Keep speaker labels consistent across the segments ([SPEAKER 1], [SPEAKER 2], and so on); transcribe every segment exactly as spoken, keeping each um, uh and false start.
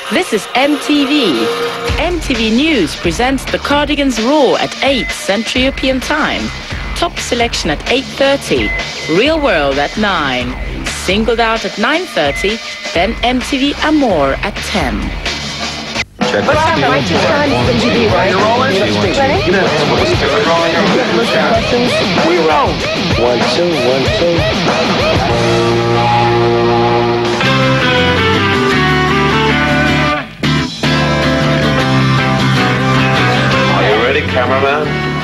[SPEAKER 1] This is M T V. M T V News presents The Cardigans Raw at eight Central European Time. Top Selection at eight thirty. Real World at nine. Singled Out at nine thirty. Then M T V Amor at ten.
[SPEAKER 2] Check What's the right to time M T V, right? You're rolling? Ready? We roll.
[SPEAKER 3] One, two, one, two.
[SPEAKER 4] Cameraman.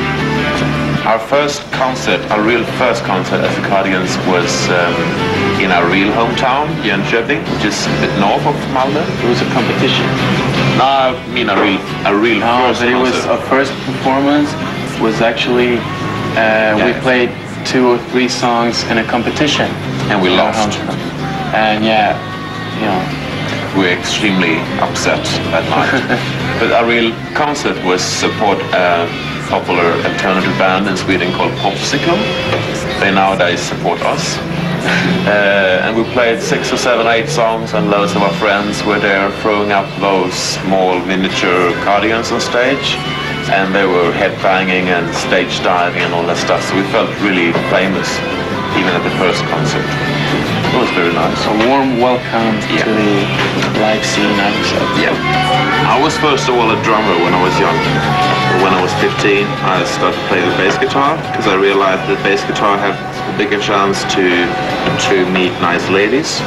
[SPEAKER 4] Our first concert, our real first concert as the Cardigans was um, in our real hometown, Jönköping, which is a bit north of Malmö.
[SPEAKER 5] It was a competition.
[SPEAKER 4] No, I mean a real, a real
[SPEAKER 5] no,
[SPEAKER 4] first
[SPEAKER 5] but it
[SPEAKER 4] concert.
[SPEAKER 5] was our first performance. Was actually uh, yeah. we played two or three songs in a competition,
[SPEAKER 4] and we lost.
[SPEAKER 5] And yeah, you know.
[SPEAKER 4] We're extremely upset that night. But our real concert was support a popular alternative band in Sweden called Popsicle. They nowadays support us. uh, and we played six or seven, eight songs, and loads of our friends were there throwing up those small miniature cardigans on stage. And they were headbanging and stage diving and all that stuff. So we felt really famous, even at the first concert. It was very nice.
[SPEAKER 5] A warm welcome yeah. to the live scene, I would say.
[SPEAKER 4] Yeah. I was first of all a drummer when I was young. When I was fifteen, I started playing the bass guitar because I realized that bass guitar had a bigger chance to to meet nice ladies.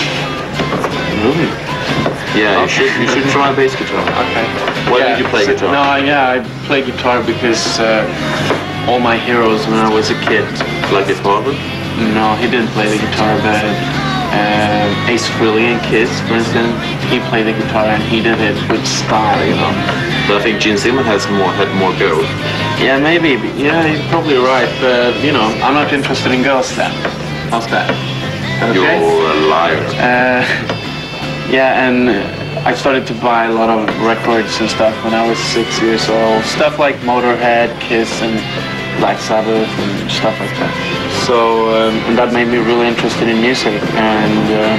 [SPEAKER 5] Really?
[SPEAKER 4] Yeah, you should you should try bass guitar.
[SPEAKER 5] Okay.
[SPEAKER 4] Why
[SPEAKER 5] yeah,
[SPEAKER 4] did you play
[SPEAKER 5] so,
[SPEAKER 4] guitar?
[SPEAKER 5] No, yeah, I play guitar because uh, all my heroes when I was a kid.
[SPEAKER 4] Like your father?
[SPEAKER 5] No, he didn't play the guitar, but uh, Ace Frehley in Kiss, for instance, he played the guitar and he did it with style, you know.
[SPEAKER 4] But I think Gene Simmons has more had more girls.
[SPEAKER 5] Yeah, maybe. Yeah, you're probably right. But you know, I'm not interested in girls then. How's that? Okay?
[SPEAKER 4] You're a liar.
[SPEAKER 5] Uh, yeah, and I started to buy a lot of records and stuff when I was six years old. Stuff like Motorhead, Kiss, and Black Sabbath and stuff like that. So um, and that made me really interested in music. And um,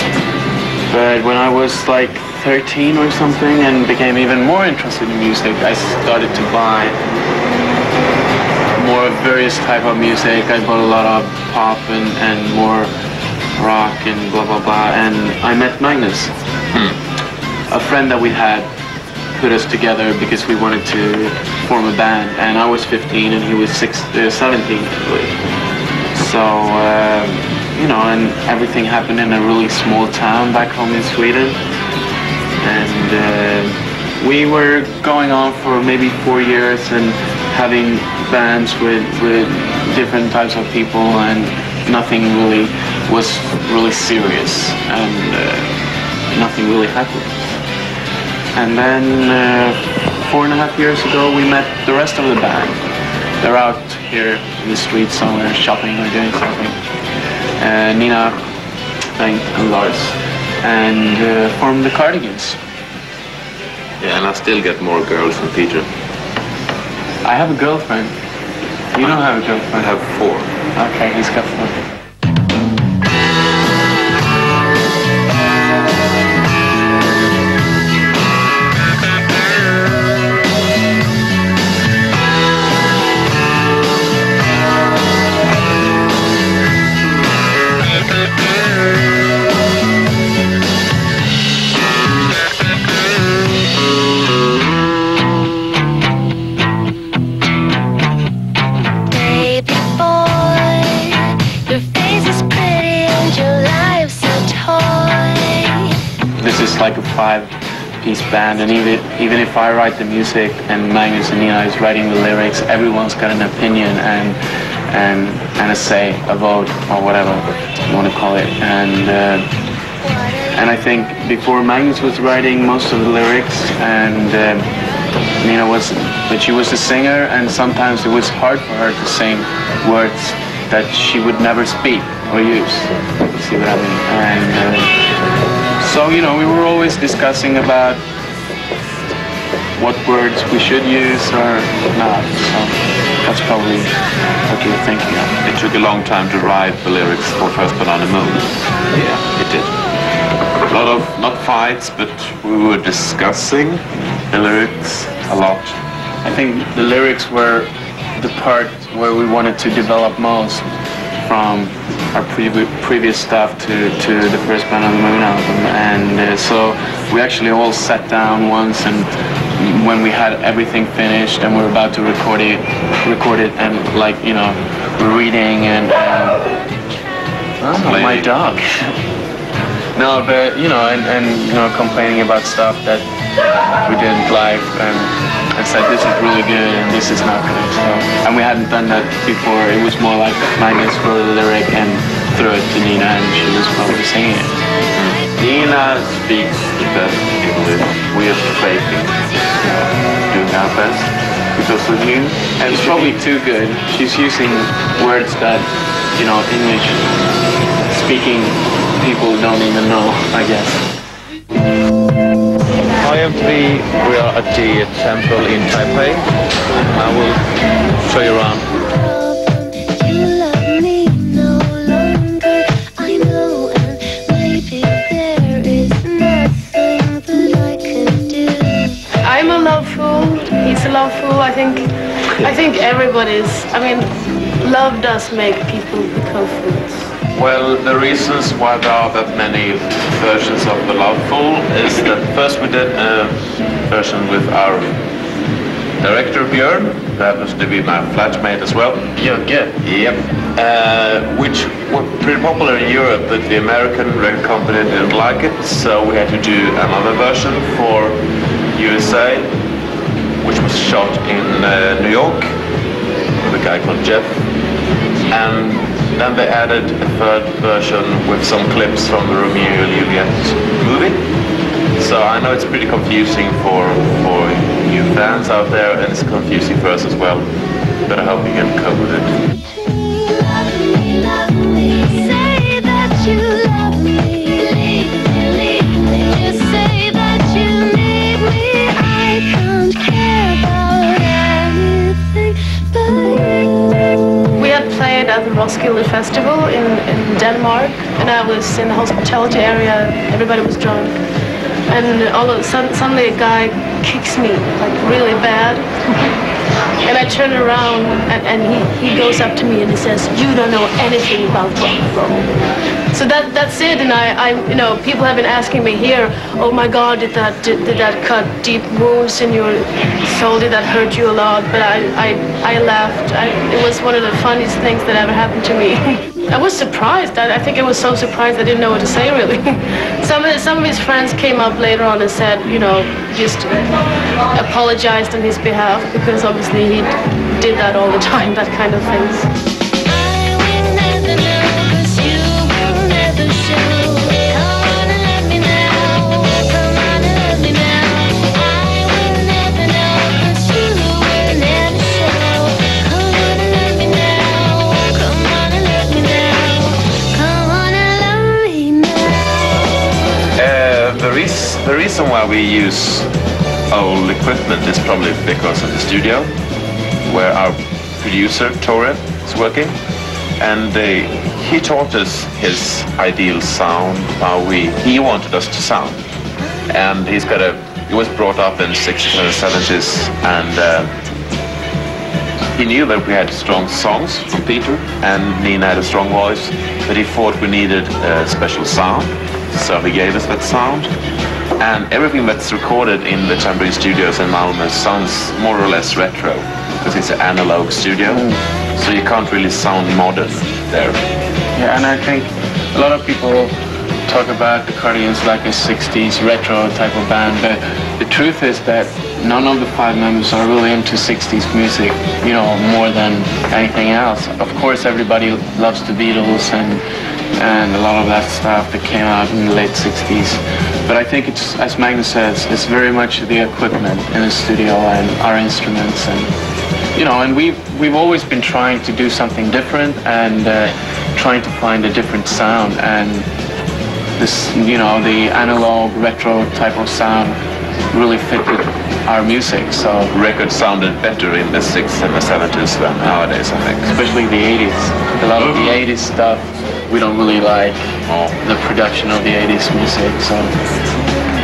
[SPEAKER 5] but when I was like thirteen or something and became even more interested in music, I started to buy more various type of music. I bought a lot of pop and, and more rock and blah blah blah. And I met Magnus, hmm. a friend that we had. Put us together because we wanted to form a band, and I was fifteen and he was six, uh, seventeen. So uh, you know, and everything happened in a really small town back home in Sweden, and uh, we were going on for maybe four years and having bands with with different types of people, and nothing really was really serious, and uh, nothing really happened. And then uh, four and a half years ago, we met the rest of the band. They're out here in the streets somewhere, shopping or doing something. Uh, Nina, Bengt, and Lars, and uh, formed the Cardigans.
[SPEAKER 4] Yeah, and I still get more girls than Peter.
[SPEAKER 5] I have a girlfriend. You don't have a girlfriend.
[SPEAKER 4] I have four.
[SPEAKER 5] Okay, he's got four. Like a five-piece band, and even even if I write the music and Magnus and Nina is writing the lyrics, everyone's got an opinion and and and a say, a vote, or whatever you want to call it. And uh, and I think before Magnus was writing most of the lyrics, and uh, Nina was, but she was a singer, and sometimes it was hard for her to sing words that she would never speak or use. You see what I mean? And uh, So, you know, we were always discussing about what words we should use or not. So that's probably what you were thinking of.
[SPEAKER 4] It took a long time to write the lyrics for First Banana Moon.
[SPEAKER 5] Yeah,
[SPEAKER 4] it did. A lot of, not fun nights, but we were discussing the lyrics a lot.
[SPEAKER 5] I think the lyrics were the part where we wanted to develop most from our previ previous stuff to, to the first Band on the Moon album. And uh, so we actually all sat down once, and when we had everything finished and we were about to record it, record it and like, you know, reading and, and oh, my dog. No, but, you know, and, and, you know, complaining about stuff that we didn't like, and, and said this is really good and this is not good. So, and we hadn't done that before. It was more like Magnus wrote a lyric and threw it to Nina, and she was probably singing it.
[SPEAKER 4] Nina speaks the best English. We have to play things, doing our best because of you.
[SPEAKER 5] And it's probably too good. She's using words that, you know, English speaking people don't even know, I guess.
[SPEAKER 3] Hi M T V, we are at the temple in Taipei. I will show you around.
[SPEAKER 6] You love me no longer, I know, and maybe there is nothing that I can do.
[SPEAKER 7] I'm a love fool, he's a love fool. I think, I think everybody's, I mean, love does make people become fools.
[SPEAKER 4] Well, the reasons why there are that many versions of The Love Fool is that first we did a version with our director Björn, who happens to be my flatmate as well.
[SPEAKER 5] Yeah, good.
[SPEAKER 4] Yep. Uh, which were pretty popular in Europe, but the American record company didn't like it, so we had to do another version for U S A, which was shot in uh, New York with a guy called Jeff. And then they added a third version with some clips from the Romeo and Juliet movie. So I know it's pretty confusing for, for you fans out there, and it's confusing for us as well. But I hope you can cope with it.
[SPEAKER 6] Love me, love me, say that you love me. Leave me, leave me, just say that you need me. I don't care about anything but you.
[SPEAKER 7] We had played at the Roskilde Festival in, in Denmark, and I was in the hospitality area. Everybody was drunk, and all of a sudden, suddenly a guy kicks me like really bad, and I turn around, and, and he, he goes up to me and he says, "You don't know anything about rock and roll." So that that's it, and I, I you know, people have been asking me here, "Oh my God, did that did, did that cut deep wounds in your soul? Did that hurt you a lot?" But I I, I laughed. I, it was one of the funniest things that ever happened to me. I was surprised. I, I think I was so surprised I didn't know what to say really. some of some of his friends came up later on and said, you know, just apologized on his behalf, because obviously he did that all the time, that kind of things.
[SPEAKER 4] The reason why we use old equipment is probably because of the studio, where our producer, Tore, is working. And uh, he taught us his ideal sound, how we, he wanted us to sound. And he's got a, he was brought up in the sixties and seventies, and uh, he knew that we had strong songs from Peter, and Nina had a strong voice, but he thought we needed a special sound, so he gave us that sound. And everything that's recorded in the Tambourine Studios in Malmö sounds more or less retro, because it's an analog studio, so you can't really sound modern there.
[SPEAKER 5] Yeah, and I think a lot of people talk about the Cardigans like a sixties retro type of band, but the truth is that none of the five members are really into sixties music, you know, more than anything else. Of course, everybody loves the Beatles and and a lot of that stuff that came out in the late sixties. But I think it's, as Magnus says, it's very much the equipment in the studio and our instruments, and you know, and we've we've always been trying to do something different and uh, trying to find a different sound, and this, you know, the analog retro type of sound really fitted our music. So
[SPEAKER 4] records sounded better in the sixties and the seventies than nowadays, I think.
[SPEAKER 5] Especially the eighties. A lot of the eighties stuff we don't really like, oh. the production of the eighties music. So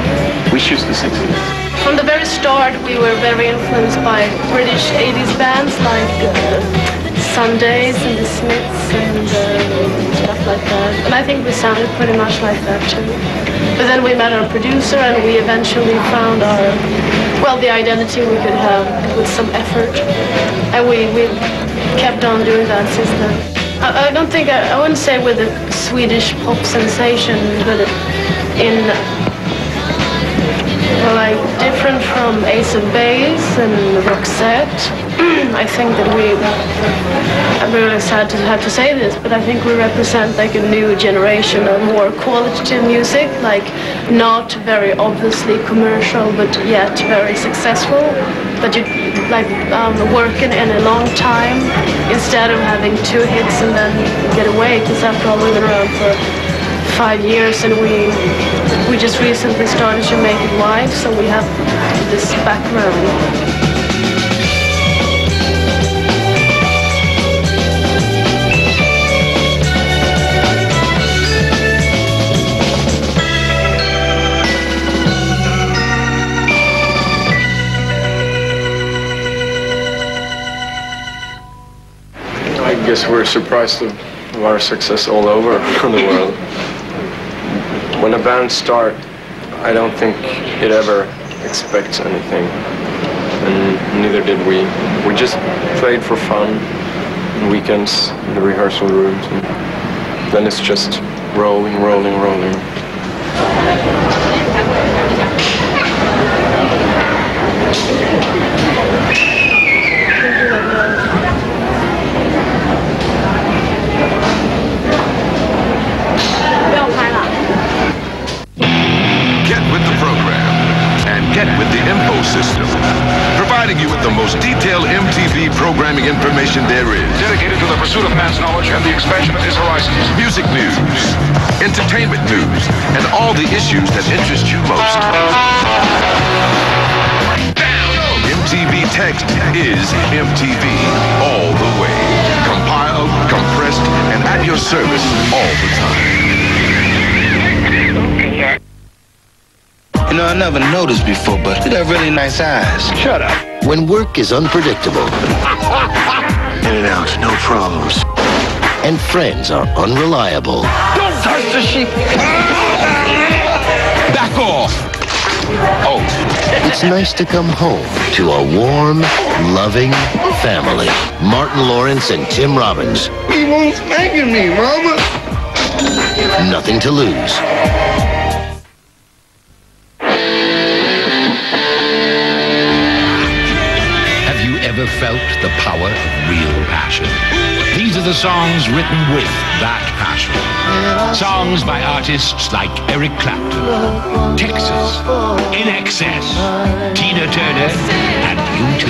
[SPEAKER 5] we choose the sixties.
[SPEAKER 7] From the very start, we were very influenced by British eighties bands like uh, Sundays and the Smiths and uh, stuff like that. And I think we sounded pretty much like that too. But then we met our producer and we eventually found our, well, the identity we could have with some effort. And we, we kept on doing that since then. I, I don't think, I, I wouldn't say we're the Swedish pop sensation, but in, well, like, different from Ace of Base and Roxette. I think that we, I'm really sad to have to say this, but I think we represent like a new generation of more qualitative music, like not very obviously commercial, but yet very successful. But you like um, working in a long time instead of having two hits and then get away. Because after all, we've been around for five years, and we we just recently started to make it live, so we have this background.
[SPEAKER 8] I guess we're surprised of, of our success all over the world. When a band starts, I don't think it ever expects anything, and neither did we. We just played for fun on weekends in the rehearsal rooms, and then it's just rolling, rolling, rolling.
[SPEAKER 9] Get with the info system, providing you with the most detailed M T V programming information there is.
[SPEAKER 10] Dedicated to the pursuit of man's knowledge and the expansion of his horizons.
[SPEAKER 9] Music news, entertainment news, and all the issues that interest you most. M T V Text is M T V all the way. Compiled, compressed, and at your service all the time.
[SPEAKER 11] You know, I never noticed before, but you got really nice eyes.
[SPEAKER 9] Shut up.
[SPEAKER 12] When work is unpredictable.
[SPEAKER 11] In and out, no problems.
[SPEAKER 12] And friends are unreliable.
[SPEAKER 11] Don't touch the sheep. Back off. Oh.
[SPEAKER 12] It's nice to come home to a warm, loving family. Martin Lawrence and Tim Robbins.
[SPEAKER 11] He won't spanking me, Mama.
[SPEAKER 12] Nothing to lose.
[SPEAKER 13] Ever felt the power of real passion? These are the songs written with that passion. Songs by artists like Eric Clapton, Texas, In Excess, Tina Turner, and U two.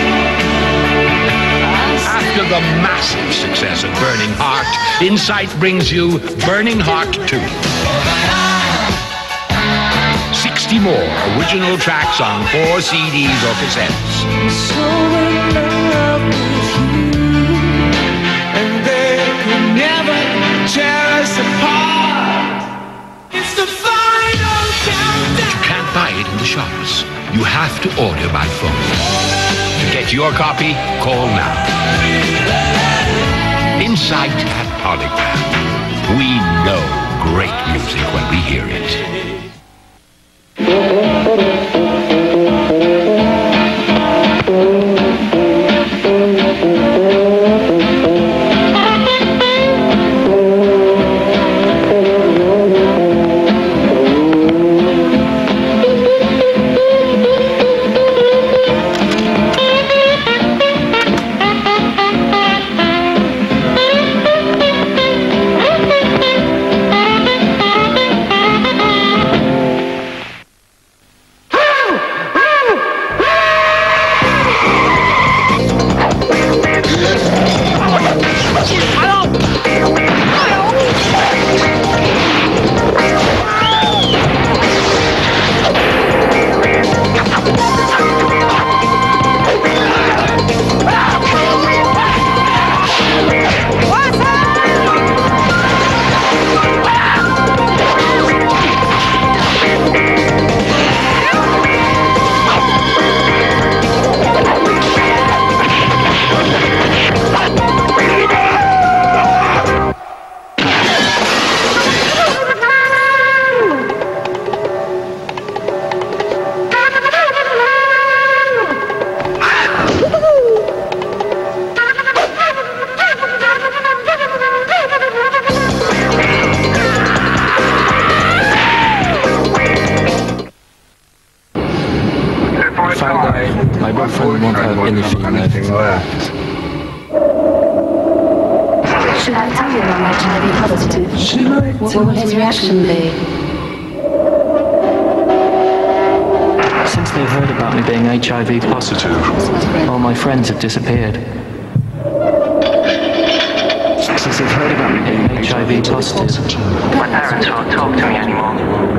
[SPEAKER 13] After the massive success of Burning Heart, Insight brings you Burning Heart two. sixty more original tracks on four C Ds or cassettes.
[SPEAKER 6] So in love with you, and they could never tear us apart. It's the final countdown.
[SPEAKER 13] You can't buy it in the shops. You have to order by phone. To get your copy, call now. Insight at Polygram. We know great music when we hear it.
[SPEAKER 14] My boyfriend won't have anything left.
[SPEAKER 15] Should I tell you I'm H I V positive? What will his reaction be?
[SPEAKER 14] Since they've heard about me being H I V positive, all my friends have disappeared. Since they've heard about me being H I V positive, my parents won't talk to me anymore.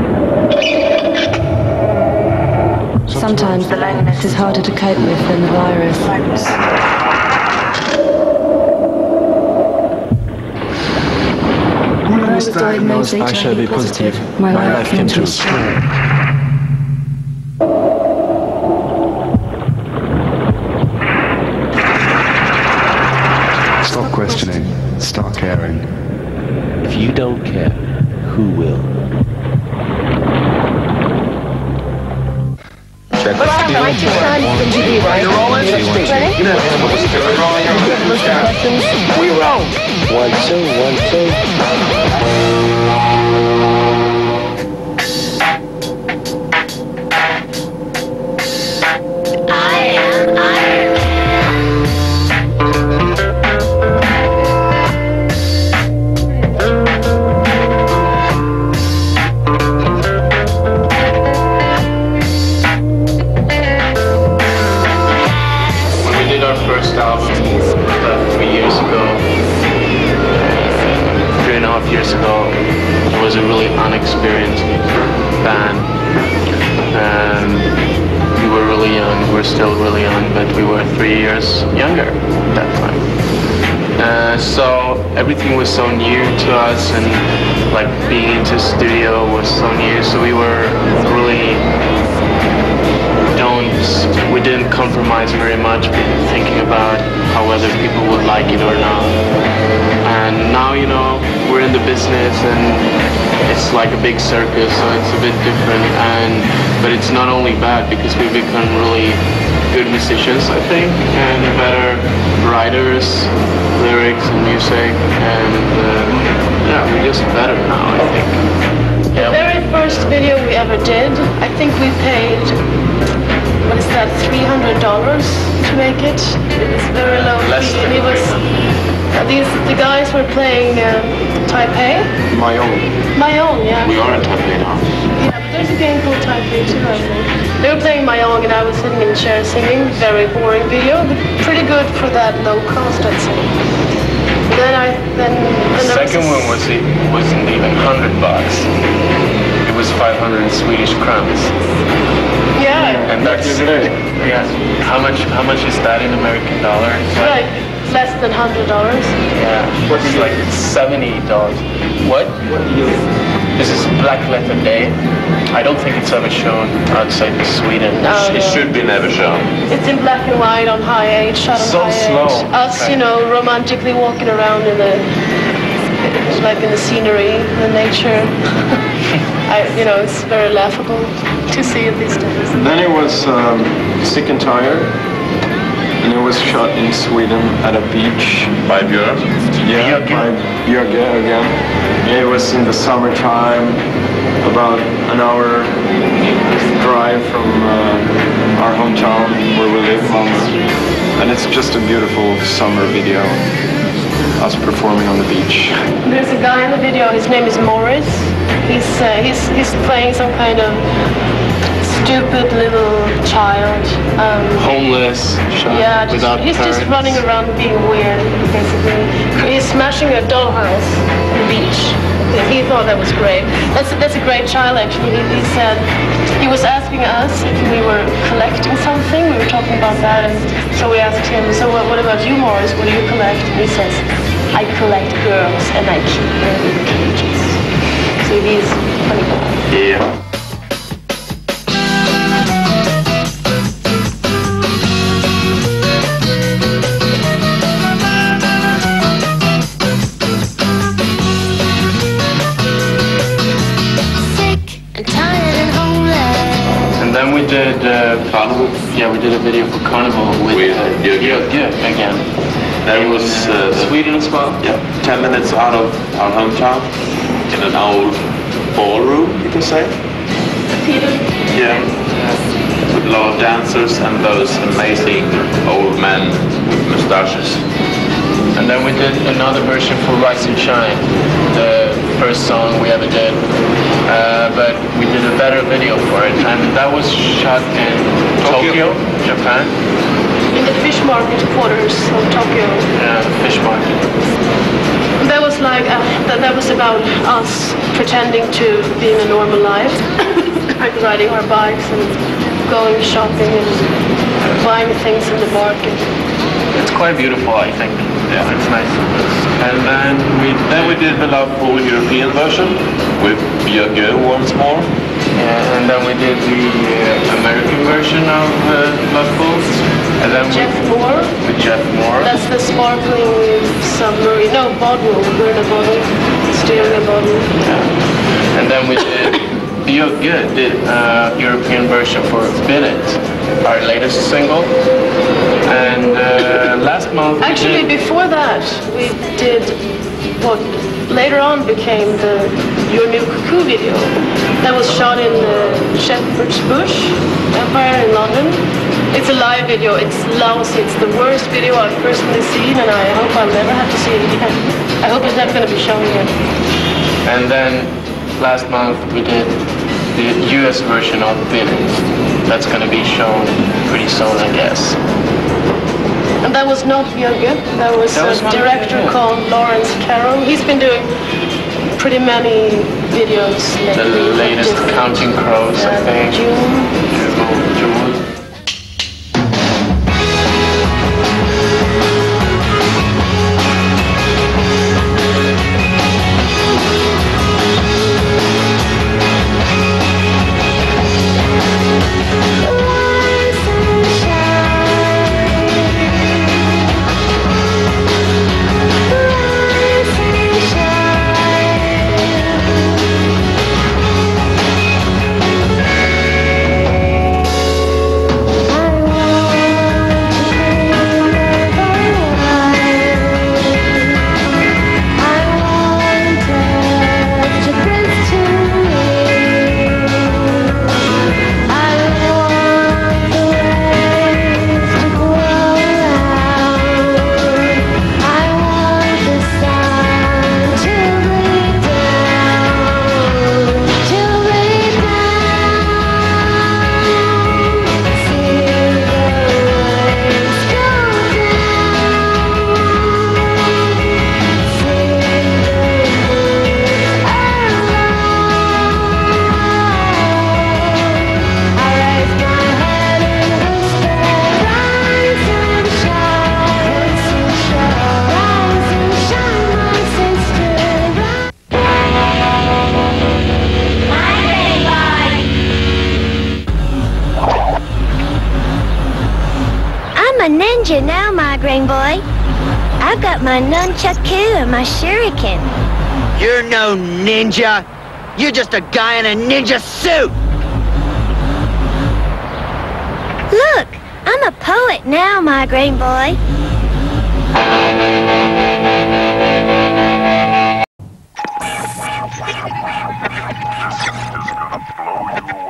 [SPEAKER 15] Sometimes the loneliness is harder to cope with than the virus.
[SPEAKER 14] When I was diagnosed H I V positive, my life came to a stop.
[SPEAKER 16] Stop questioning. Start caring.
[SPEAKER 17] If you don't care, who will?
[SPEAKER 2] Check the steel. You're rolling? Ready? We roll.
[SPEAKER 12] One, two, one, two.
[SPEAKER 5] Years ago, it was a really unexperienced band, and we were really young. We were still really young, but we were three years younger at that time. Uh, so everything was so new to us, and like being into studio was so new. So we were really don't we didn't compromise very much, thinking about how other people would like it or not. And now, you know, we're in the business and it's like a big circus, so it's a bit different. And but it's not only bad because we've become really good musicians, I think, and better writers, lyrics and music, and uh, yeah, we're just better now, I think.
[SPEAKER 7] The very first video we ever did, I think we paid, what is that, three hundred dollars to make it. It was very low
[SPEAKER 5] Less
[SPEAKER 7] fee,
[SPEAKER 5] than
[SPEAKER 7] and it was, uh, these, the guys were playing uh, Taipei.
[SPEAKER 5] My own.
[SPEAKER 7] My own, yeah.
[SPEAKER 5] We are in Taipei now.
[SPEAKER 7] Yeah, but there's a game called Taipei too, I think. They were playing My Own and I was sitting in the chair singing. Very boring video, but pretty good for that low cost, I'd say. Then I, then...
[SPEAKER 5] The
[SPEAKER 7] then
[SPEAKER 5] second
[SPEAKER 7] was
[SPEAKER 5] one was it wasn't even hundred bucks. It was five hundred Swedish crowns.
[SPEAKER 7] Yeah.
[SPEAKER 5] And that's yeah. How much? How much is that in American dollars?
[SPEAKER 7] Like less than hundred dollars.
[SPEAKER 5] Yeah. It's like seventy dollars. What? This is Black Letter Day. I don't think it's ever shown outside of Sweden.
[SPEAKER 7] No,
[SPEAKER 4] It
[SPEAKER 7] no.
[SPEAKER 4] should be never shown.
[SPEAKER 7] It's in black and white on high eight, shot on
[SPEAKER 5] So
[SPEAKER 7] high
[SPEAKER 5] slow.
[SPEAKER 7] eight. Us, you know, romantically walking around in the, like in the scenery, the nature. I, you know, it's very laughable to see it these days.
[SPEAKER 8] Then it was um, Sick and Tired, and it was shot in Sweden at a beach.
[SPEAKER 4] By Björn?
[SPEAKER 8] Yeah, by Björn again. It was in the summertime, about an hour drive from uh, our hometown where we live, Malmö. And it's just a beautiful summer video, us performing on the beach.
[SPEAKER 7] There's a guy in the video, his name is Morris. He's, uh, he's, he's playing some kind of stupid little child. Um,
[SPEAKER 5] Homeless, shot
[SPEAKER 7] yeah, just,
[SPEAKER 5] without
[SPEAKER 7] he's
[SPEAKER 5] parents.
[SPEAKER 7] just running around being weird, basically. He's smashing a dollhouse on the beach. He thought that was great. That's, that's a great child, actually. He, he said, he was asking us if we were collecting something. We were talking about that, and so we asked him, so what, what about you, Morris? What do you collect? And he says, I collect girls and I keep them in cages. So he's funny guy.
[SPEAKER 5] Yeah. Then we did uh, Carnival. Yeah, we did a video for Carnival with,
[SPEAKER 4] With
[SPEAKER 5] uh,
[SPEAKER 4] Jörgen.
[SPEAKER 5] Jörgen again.
[SPEAKER 4] That
[SPEAKER 5] In,
[SPEAKER 4] was
[SPEAKER 5] uh,
[SPEAKER 4] uh,
[SPEAKER 5] Sweden as well.
[SPEAKER 4] Yeah, ten minutes out of our hometown in an old ballroom, you can say.
[SPEAKER 7] Peter?
[SPEAKER 4] Yeah. With a lot of dancers and those amazing old men with mustaches.
[SPEAKER 5] And then we did another version for Rise and Shine, the first song we ever did. Uh, but we did a better video for it, and that was shot in Tokyo, Tokyo Japan.
[SPEAKER 7] In the fish market quarters of Tokyo.
[SPEAKER 5] Yeah, the fish market.
[SPEAKER 7] That was like, uh, that, that was about us pretending to be in a normal life, like riding our bikes and going shopping and buying things in the market.
[SPEAKER 5] It's quite beautiful, I think. Yeah, it's nice.
[SPEAKER 4] And then we then we did the Love Pool European version with Björn Gö once more.
[SPEAKER 5] Yeah, and then we did the uh, American version of uh, Love Pool. And then
[SPEAKER 7] Jeff
[SPEAKER 5] we,
[SPEAKER 7] Moore.
[SPEAKER 5] With Jeff Moore.
[SPEAKER 7] That's the sparkling submarine. No, bottle. We're in a bottle. Steering a bottle.
[SPEAKER 5] Yeah. And then we did Björn Gö did uh, European version for Spin It, our latest single. And uh, last month
[SPEAKER 7] Actually,
[SPEAKER 5] we did...
[SPEAKER 7] before that, we did what later on became the Your New Cuckoo video. That was shot in uh, Shepherd's Bush Empire in London. It's a live video. It's lousy. It's the worst video I've personally seen, and I hope I'll never have to see it again. I hope it's never going to be shown again.
[SPEAKER 5] And then last month we did the U S version of Spin It. That's going to be shown pretty soon, I guess.
[SPEAKER 7] And that was not Björn Gö. That was,
[SPEAKER 5] That was
[SPEAKER 7] a director
[SPEAKER 5] Björn Gö.
[SPEAKER 7] called Lawrence Carroll. He's been doing pretty many videos lately.
[SPEAKER 5] The latest Counting Crows, I think.
[SPEAKER 7] June.
[SPEAKER 5] June. June.
[SPEAKER 6] Ninja now, migraine boy. I've got my nunchaku and my shuriken.
[SPEAKER 18] You're no ninja. You're just a guy in a ninja suit.
[SPEAKER 6] Look, I'm a poet now, migraine boy.
[SPEAKER 9] Blow you away.